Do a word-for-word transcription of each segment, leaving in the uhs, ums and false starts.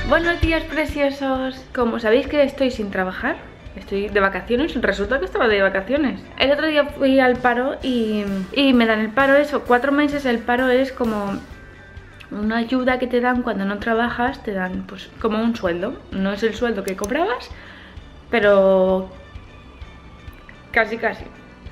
Buenos días, preciosos. Como sabéis que estoy sin trabajar, estoy de vacaciones, resulta que estaba de vacaciones. El otro día fui al paro y, y me dan el paro, eso, cuatro meses. El paro es como una ayuda que te dan cuando no trabajas, te dan pues como un sueldo. No es el sueldo que cobrabas, pero casi casi.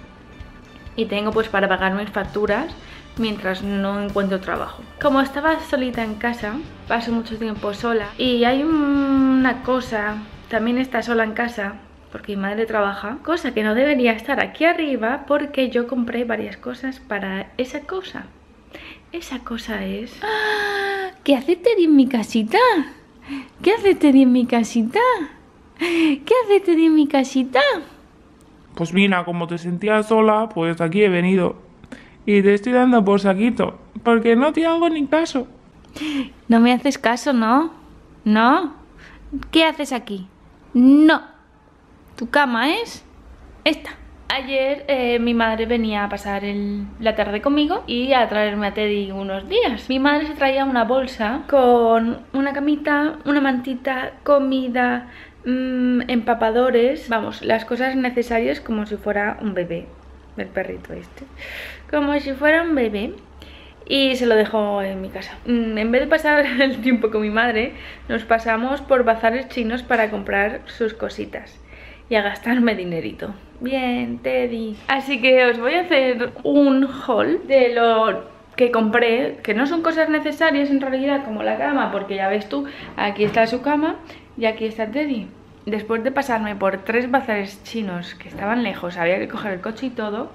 Y tengo pues para pagar mis facturas mientras no encuentro trabajo. Como estaba solita en casa, paso mucho tiempo sola. Y hay una cosa, también está sola en casa porque mi madre trabaja, cosa que no debería estar aquí arriba porque yo compré varias cosas para esa cosa. Esa cosa es... ¡Ah! ¿Qué hace Teddy en mi casita? ¿Qué hace Teddy en mi casita? ¿Qué hace Teddy en mi casita? Pues mira, como te sentías sola, pues aquí he venido. Y te estoy dando por saquito, porque no te hago ni caso. No me haces caso, ¿no? ¿No? ¿Qué haces aquí? No. Tu cama es esta. Ayer eh, mi madre venía a pasar el, la tarde conmigo y a traerme a Teddy unos días. Mi madre se traía una bolsa con una camita, una mantita, comida, mmm, empapadores, vamos, las cosas necesarias como si fuera un bebé. El perrito este, como si fuera un bebé. Y se lo dejó en mi casa. En vez de pasar el tiempo con mi madre, nos pasamos por bazares chinos para comprar sus cositas y a gastarme dinerito. Bien, Teddy. Así que os voy a hacer un haul de lo que compré, que no son cosas necesarias en realidad, como la cama, porque ya ves tú, aquí está su cama y aquí está Teddy. Después de pasarme por tres bazares chinos que estaban lejos, había que coger el coche y todo,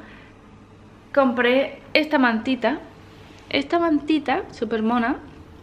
compré esta mantita. Esta mantita, súper mona,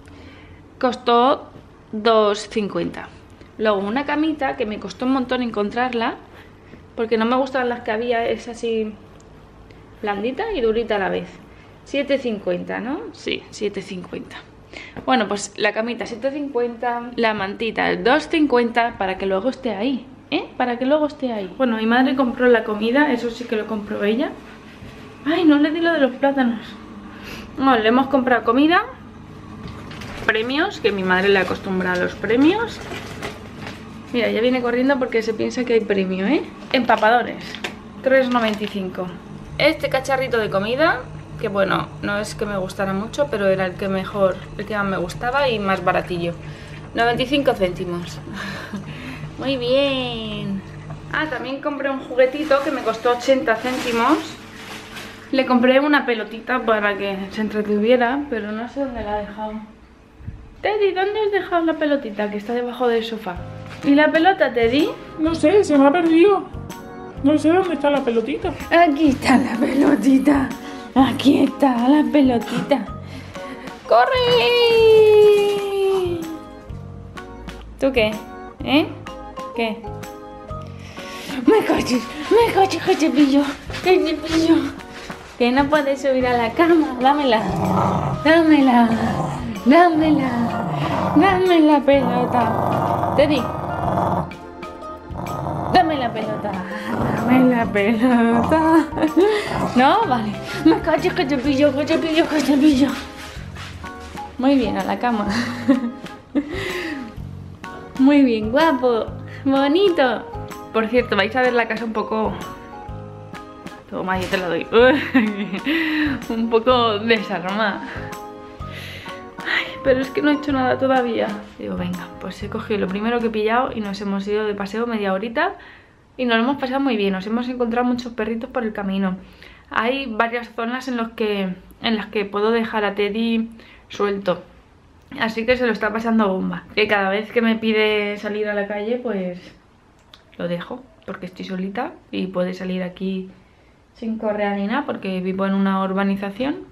costó dos cincuenta. Luego una camita que me costó un montón encontrarla, porque no me gustan las que había, es así blandita y durita a la vez. siete cincuenta, ¿no? Sí, siete cincuenta. Bueno, pues la camita siete cincuenta, la mantita dos cincuenta, para que luego esté ahí, ¿eh? Para que luego esté ahí. Bueno, mi madre compró la comida, eso sí que lo compró ella. Ay, no le di lo de los plátanos. No, le hemos comprado comida, premios, que mi madre le acostumbra a los premios. Mira, ya viene corriendo porque se piensa que hay premio, ¿eh? Empapadores, tres noventa y cinco. Este cacharrito de comida, que bueno, no es que me gustara mucho, pero era el que mejor, el que más me gustaba y más baratillo. noventa y cinco céntimos. Muy bien. Ah, también compré un juguetito que me costó ochenta céntimos. Le compré una pelotita para que se entretuviera, pero no sé dónde la he dejado. Teddy, ¿dónde has dejado la pelotita que está debajo del sofá? ¿Y la pelota, Teddy? No sé, se me ha perdido. No sé dónde está la pelotita. Aquí está la pelotita. Aquí está la pelotita. ¡Corre! ¿Tú qué? ¿Eh? ¿Qué? Me coches, me coches, que te pillo, que te pillo. Que no puedes subir a la cama. Dámela, dámela, dámela, dame la pelota. Teddy, dame la pelota, dame la pelota. No, vale. Me coches, que te pillo, que te pillo, que te pillo. Muy bien, a la cama. Muy bien, guapo, bonito. Por cierto, vais a ver la casa un poco... Toma, yo te la doy. Un poco desarmada. Ay, pero es que no he hecho nada todavía. Digo, venga, pues he cogido lo primero que he pillado y nos hemos ido de paseo media horita. Y nos lo hemos pasado muy bien. Nos hemos encontrado muchos perritos por el camino. Hay varias zonas en, los que, en las que puedo dejar a Teddy suelto. Así que se lo está pasando bomba. Que cada vez que me pide salir a la calle, pues lo dejo. Porque estoy solita y puede salir aquí sin correa ni nada, porque vivo en una urbanización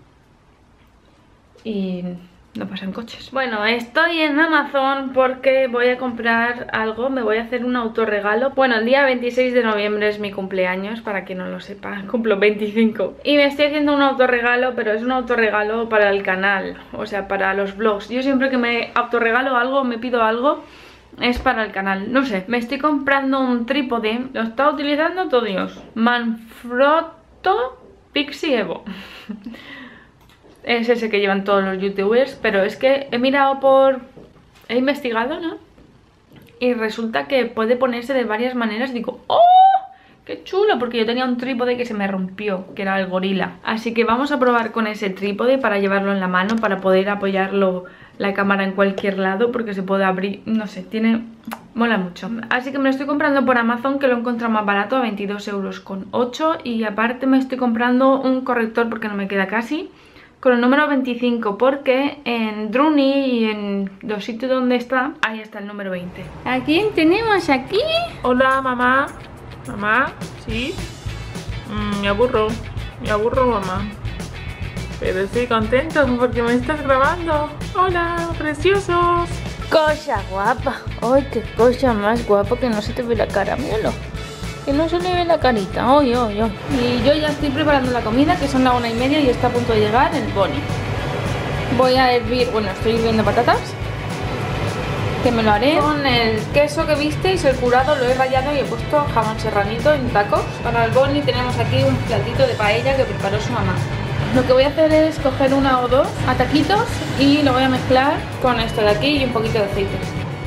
y no pasan coches. Bueno, estoy en Amazon porque voy a comprar algo, me voy a hacer un autorregalo. Bueno, el día veintiséis de noviembre es mi cumpleaños, para quien no lo sepa, cumplo veinticinco. Y me estoy haciendo un autorregalo, pero es un autorregalo para el canal, o sea, para los vlogs. Yo siempre que me autorregalo algo, me pido algo, es para el canal. No sé, me estoy comprando un trípode, lo está utilizando todo Dios. Manfrotto Pixie Evo. Es ese que llevan todos los youtubers, pero es que he mirado por he investigado, ¿no? Y resulta que puede ponerse de varias maneras. Digo, ¡oh! ¡Qué chulo! Porque yo tenía un trípode que se me rompió, que era el gorila. Así que vamos a probar con ese trípode para llevarlo en la mano, para poder apoyarlo la cámara en cualquier lado, porque se puede abrir, no sé, tiene... mola mucho. Así que me lo estoy comprando por Amazon, que lo he encontrado más barato, a veintidós euros con ocho. Y aparte me estoy comprando un corrector, porque no me queda casi, con el número veinticinco, porque en Druni y en los sitios donde está, ahí está el número veinte. ¿A quién tenemos aquí? Hola, mamá. Mamá, ¿sí? Mm, me aburro, me aburro, mamá. Pero estoy contento porque me estás grabando. Hola, preciosos. Cosa guapa. Ay, qué cosa más guapa, que no se te ve la cara, míralo. Que no se le ve la carita. Ay, ay, ay. Y yo ya estoy preparando la comida, que son la una y media y está a punto de llegar el Bonnie. Voy a hervir, bueno, estoy hirviendo patatas, que me lo haré con el queso que visteis, el curado, lo he rallado y he puesto jamón serranito en tacos. Para el Bonnie tenemos aquí un platito de paella que preparó su mamá. Lo que voy a hacer es coger una o dos a taquitos y lo voy a mezclar con esto de aquí y un poquito de aceite.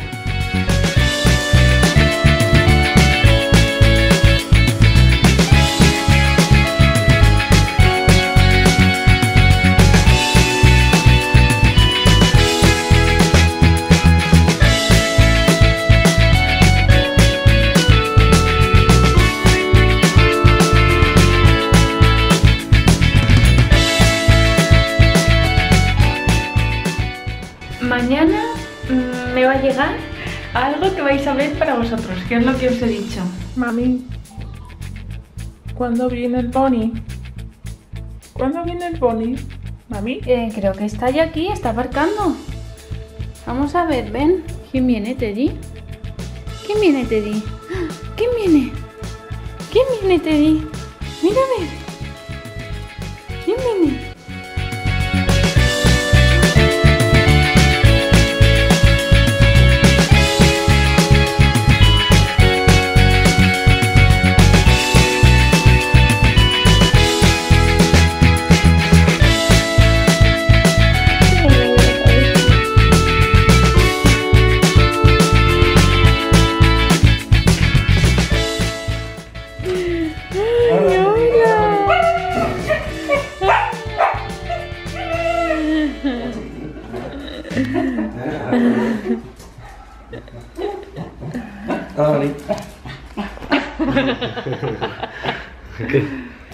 Mañana mmm, me va a llegar algo que vais a ver para vosotros, que es lo que os he dicho. Mami, ¿cuándo viene el Bonnie? ¿Cuándo viene el Bonnie? Mami. Eh, creo que está ya aquí, está aparcando. Vamos a ver, ven. ¿Quién viene, Teddy? ¿Quién viene, Teddy? ¿Quién viene? ¿Quién viene, Teddy? Mírame. ¿Quién viene? Hola, Bonnie. ¿Qué?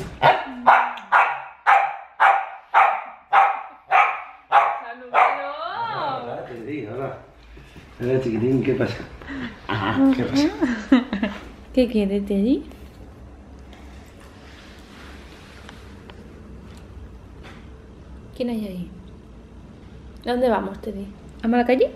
Hola, Teddy, hola. Hola, chiquitín, ¿qué pasa? ¿Qué pasa? ¿Qué quiere, Teddy? ¿Quién hay ahí? ¿Dónde vamos, Teddy? ¿Vamos a la calle?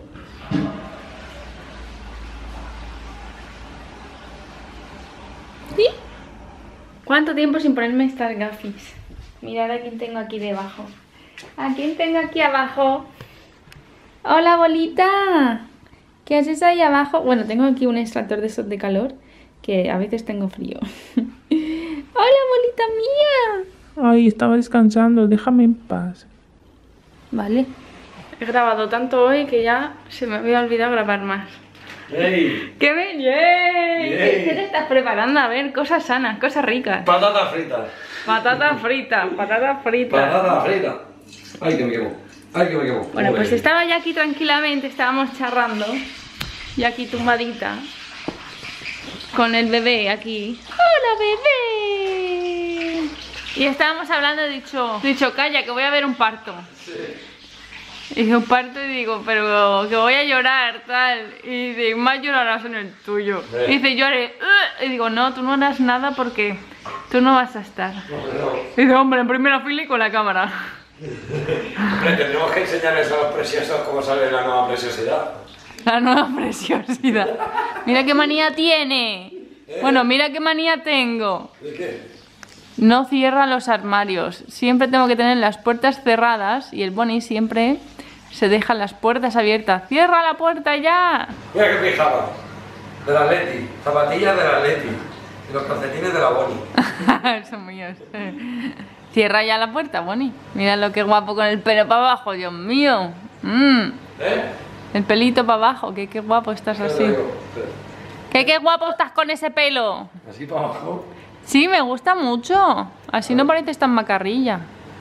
¿Sí? ¿Cuánto tiempo sin ponerme estas gafis? Mirad a quién tengo aquí debajo. ¿A quién tengo aquí abajo? ¡Hola, bolita! ¿Qué haces ahí abajo? Bueno, tengo aquí un extractor de esos de calor, que a veces tengo frío. ¡Hola, bolita mía! Ay, estaba descansando, déjame en paz. Vale. He grabado tanto hoy que ya se me había olvidado grabar más. ¡Ey! ¡Qué bien! ¡Yay! Yay. ¿Qué te estás preparando? A ver, cosas sanas, cosas ricas. Patatas fritas. Patatas fritas, patatas fritas. Patatas fritas. Ay, que me quemo. Ay, que me quemo. Bueno, pues Joder. estaba ya aquí tranquilamente, estábamos charrando. Y aquí tumbadita. Con el bebé aquí. ¡Hola, bebé! Y estábamos hablando, he dicho, he dicho, calla, que voy a ver un parto. Sí. Y yo parto y digo, pero que voy a llorar, tal. Y dice, más llorarás en el tuyo. Eh. Y dice, yo haré, "Ugh". Y digo, no, tú no harás nada porque tú no vas a estar. No, no. Y dice, hombre, en primera fila y con la cámara. Hombre, tendremos que enseñarles a los preciosos cómo sale la nueva preciosidad. La nueva preciosidad. Mira qué manía tiene. ¿Eh? Bueno, mira qué manía tengo. ¿De qué? No cierra los armarios. Siempre tengo que tener las puertas cerradas y el Bonnie siempre se deja las puertas abiertas. ¡Cierra la puerta ya! Mira qué pijama. De la Atleti. Zapatillas de la Atleti. Y los calcetines de la Bonnie. Son míos. Cierra ya la puerta, Bonnie. Mira lo que guapo con el pelo para abajo, Dios mío. Mm. ¿Eh? El pelito para abajo, que qué guapo estás así. Que qué guapo estás con ese pelo. Así para abajo. Sí, me gusta mucho. Así no pareces tan macarrilla.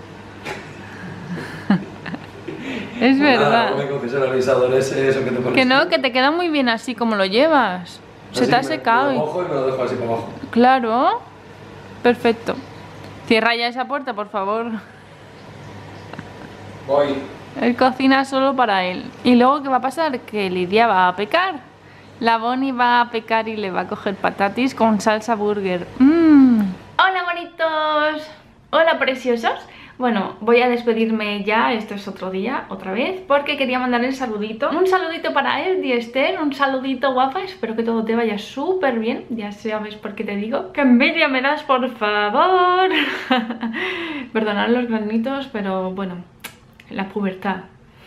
Es verdad. Nada, no me el alisador ese, eso que te pones. Que no, que te queda muy bien así como lo llevas. Se te ha secado. Me lo mojo y me lo dejo así para abajo. Claro. Perfecto. Cierra ya esa puerta, por favor. Voy. Él cocina solo para él. ¿Y luego qué va a pasar? Que Lidia va a pecar. La Bonnie va a pecar y le va a coger patatis con salsa burger. Mmm. Hola bonitos. Hola preciosos. Bueno, voy a despedirme ya, esto es otro día, otra vez, porque quería mandar el saludito. Un saludito para él, Esther, un saludito guapa, espero que todo te vaya súper bien. Ya sabes por qué te digo. ¡Qué envidia me das, por favor! Perdonad los granitos, pero bueno, la pubertad.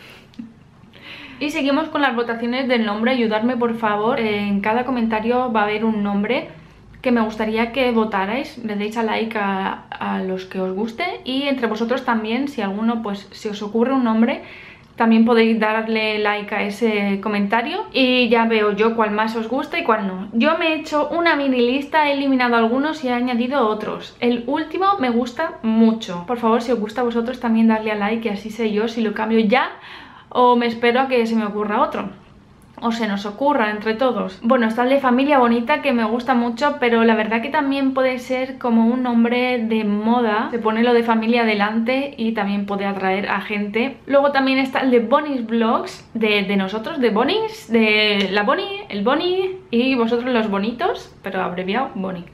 Y seguimos con las votaciones del nombre. Ayudarme por favor, en cada comentario va a haber un nombre que me gustaría que votarais, le deis a like a, a los que os guste, y entre vosotros también, si alguno, pues si os ocurre un nombre, también podéis darle like a ese comentario y ya veo yo cuál más os gusta y cuál no. Yo me he hecho una mini lista, he eliminado algunos y he añadido otros. El último me gusta mucho. Por favor, si os gusta a vosotros también darle a like y así sé yo si lo cambio ya o me espero a que se me ocurra otro. O se nos ocurra entre todos. Bueno, está el de Familia Bonita, que me gusta mucho, pero la verdad que también puede ser como un nombre de moda. Se pone lo de familia delante y también puede atraer a gente. Luego también está el de Bonnie's Vlogs, de, de nosotros, de Bonnie's, de la Bonnie, el Bonnie y vosotros los bonitos, pero abreviado, Bonnie.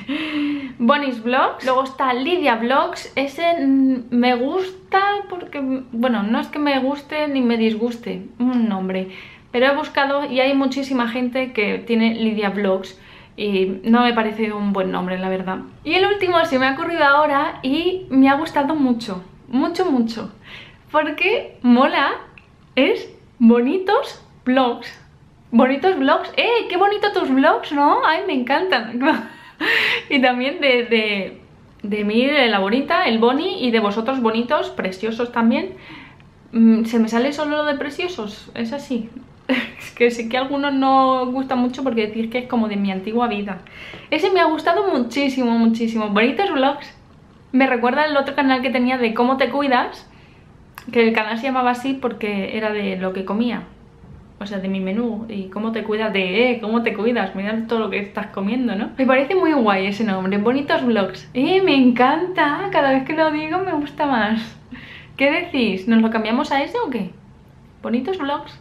Bonnie's Vlogs. Luego está Lidia Vlogs. Ese me gusta porque, bueno, no es que me guste ni me disguste un nombre, pero he buscado y hay muchísima gente que tiene Lidia Vlogs y no me parece un buen nombre, la verdad. Y el último se me ha ocurrido ahora y me ha gustado mucho, mucho, mucho, porque mola, es Bonitos Vlogs. Bonitos Vlogs, ¡eh! ¡Qué bonito tus vlogs!, ¿no? ¡Ay, me encantan! Y también de, de, de mí, de la bonita, el Bonnie, y de vosotros bonitos, preciosos también. Se me sale solo lo de preciosos, es así. Es que sé que a algunos no gusta mucho porque decís que es como de mi antigua vida. Ese me ha gustado muchísimo, muchísimo. Bonitos Vlogs. Me recuerda al otro canal que tenía de cómo te cuidas, que el canal se llamaba así porque era de lo que comía, o sea, de mi menú. Y cómo te cuidas de, eh, cómo te cuidas, mira todo lo que estás comiendo, ¿no? Me parece muy guay ese nombre, Bonitos Vlogs. Eh, me encanta, cada vez que lo digo me gusta más. ¿Qué decís? ¿Nos lo cambiamos a ese o qué? Bonitos Vlogs.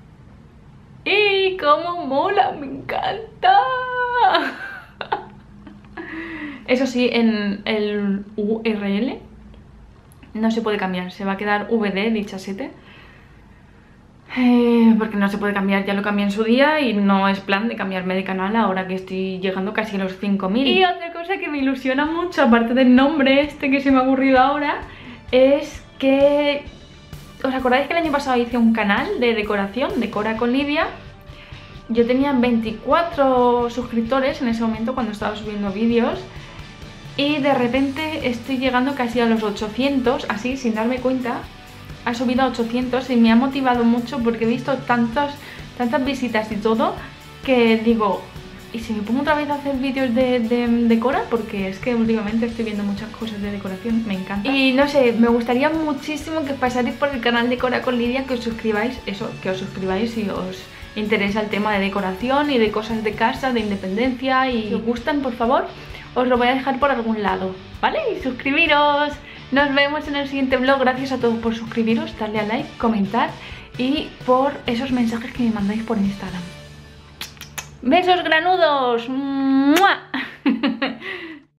¡Y cómo mola! ¡Me encanta! Eso sí, en el U R L no se puede cambiar. Se va a quedar V D, dichasete. Eh, porque no se puede cambiar, ya lo cambié en su día y no es plan de cambiarme de canal ahora que estoy llegando casi a los cinco mil. Y otra cosa que me ilusiona mucho, aparte del nombre este que se me ha ocurrido ahora, es que... ¿Os acordáis que el año pasado hice un canal de decoración, Decora con Lidia? Yo tenía veinticuatro suscriptores en ese momento cuando estaba subiendo vídeos y de repente estoy llegando casi a los ochocientos, así sin darme cuenta. Ha subido a ochocientos y me ha motivado mucho porque he visto tantas, tantas visitas y todo que digo, ¿y si me pongo otra vez a hacer vídeos de, de decora? Porque es que últimamente estoy viendo muchas cosas de decoración, me encanta. Y no sé, me gustaría muchísimo que pasarais por el canal Decora con Lidia, que os suscribáis, eso, que os suscribáis si os interesa el tema de decoración y de cosas de casa, de independencia, y si os gustan, por favor, os lo voy a dejar por algún lado, ¿vale? Y suscribiros. Nos vemos en el siguiente vlog. Gracias a todos por suscribiros, darle a like, comentar y por esos mensajes que me mandáis por Instagram. ¡Besos granudos! ¡Mua!